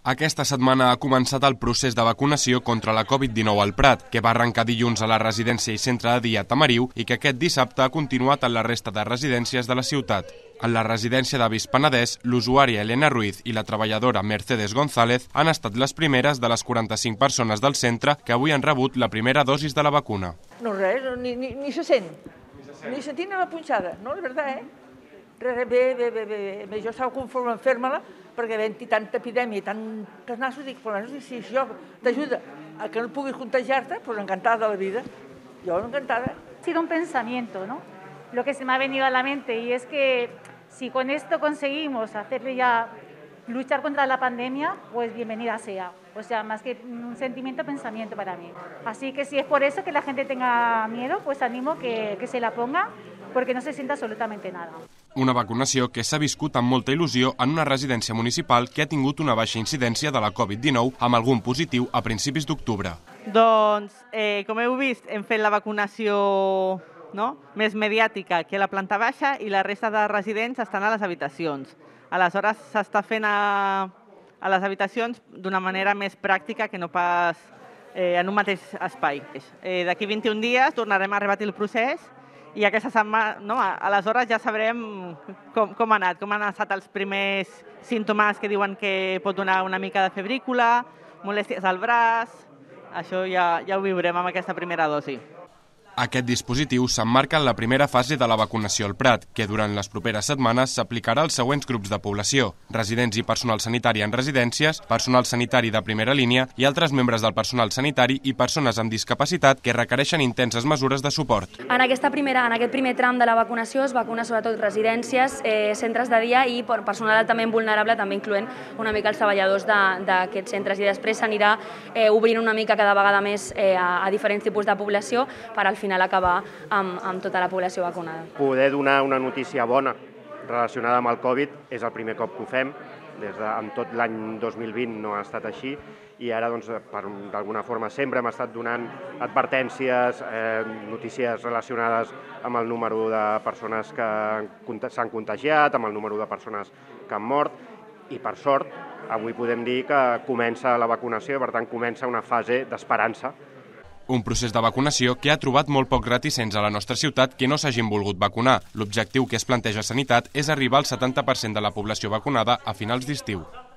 Aquesta setmana ha començat el procés de vacunació contra la Covid-19 al Prat, que va arrencar dilluns a la residència i centre de dia Tamariu i que aquest dissabte ha continuat en la resta de residències de la ciutat. En la residència d'Avis Penedès, l'usuària Elena Ruiz i la treballadora Mercedes González han estat les primeres de les 45 persones del centre que avui han rebut la primera dosis de la vacuna. No res, ni se sent. Ni sentint la punxada, no, és veritat, Bé. Jo estava conforme en fer-me-la perquè havent-hi tanta epidèmia i tantes nassos, dic, però si això t'ajuda a que no puguis contagiar-te, pues encantada de la vida. Yo encantada. Ha sido un pensamiento, ¿no? Lo que se me ha venido a la mente, y es que si con esto conseguimos hacerle ya luchar contra la pandemia, pues bienvenida sea. O sea, más que un sentimiento, pensamiento para mí. Así que si es por eso que la gente tenga miedo, pues animo que se la ponga, porque no se sienta absolutamente nada. Una vacunació que s'ha viscut amb molta il·lusió en una residència municipal que ha tingut una baixa incidència de la Covid-19 amb algun positiu a principis d'octubre. Doncs, com heu vist, hem fet la vacunació més mediàtica que a la planta baixa i la resta de residents estan a les habitacions. Aleshores, s'està fent a les habitacions d'una manera més pràctica que no pas en un mateix espai. D'aquí 21 dies tornarem a repetir el procés i aquesta setmana, aleshores ja sabrem com ha anat, com han estat els primers símptomes que diuen que pot donar una mica de febrícula, molèsties al braç. Això ja ho viurem amb aquesta primera dosi. Aquest dispositiu s'emmarca en la primera fase de la vacunació al Prat, que durant les properes setmanes s'aplicarà als següents grups de població: residents i personal sanitari en residències, personal sanitari de primera línia i altres membres del personal sanitari i persones amb discapacitat que requereixen intenses mesures de suport. En aquest primer tram de la vacunació es vacuna sobretot residències, centres de dia i personal altament vulnerable, també incloent una mica els treballadors d'aquests centres, i després s'anirà obrint una mica cada vegada més a diferents tipus de població per al final acabar amb tota la població vacunada. Poder donar una notícia bona relacionada amb el Covid és el primer cop que ho fem. En tot l'any 2020 no ha estat així i ara, d'alguna forma, sempre hem estat donant advertències, notícies relacionades amb el número de persones que s'han contagiat, amb el número de persones que han mort, i per sort avui podem dir que comença la vacunació, per tant comença una fase d'esperança. Un procés de vacunació que ha trobat molt pocs reticents a la nostra ciutat que no s'hagin volgut vacunar. L'objectiu que es planteja Sanitat és arribar al 70% de la població vacunada a finals d'estiu.